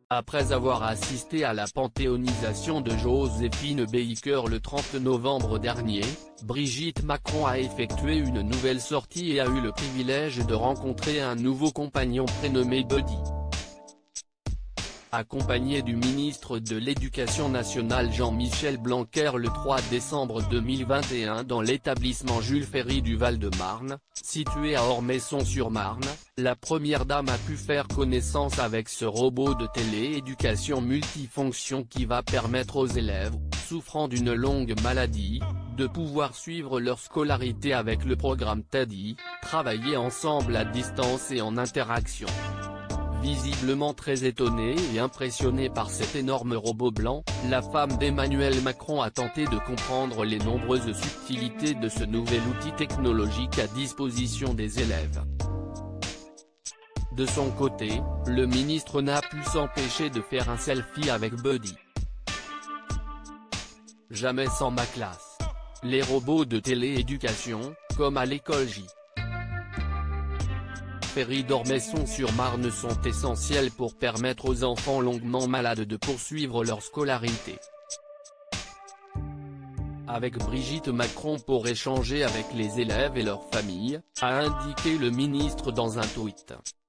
Après avoir assisté à la panthéonisation de Joséphine Baker le 30 novembre dernier, Brigitte Macron a effectué une nouvelle sortie et a eu le privilège de rencontrer un nouveau compagnon prénommé Buddy. Accompagné du ministre de l'Éducation nationale Jean-Michel Blanquer le 3 décembre 2021 dans l'établissement Jules Ferry du Val-de-Marne, situé à Ormesson-sur-Marne, la première dame a pu faire connaissance avec ce robot de télééducation multifonction qui va permettre aux élèves, souffrant d'une longue maladie, de pouvoir suivre leur scolarité avec le programme TEDI, travailler ensemble à distance et en interaction. Visiblement très étonnée et impressionnée par cet énorme robot blanc, la femme d'Emmanuel Macron a tenté de comprendre les nombreuses subtilités de ce nouvel outil technologique à disposition des élèves. De son côté, le ministre n'a pu s'empêcher de faire un selfie avec Buddy. Jamais sans ma classe. Les robots de télééducation, comme à l'école J. Ferry d'Ormesson-sur-Marne sont essentiels pour permettre aux enfants longuement malades de poursuivre leur scolarité. Avec Brigitte Macron pour échanger avec les élèves et leurs familles, a indiqué le ministre dans un tweet.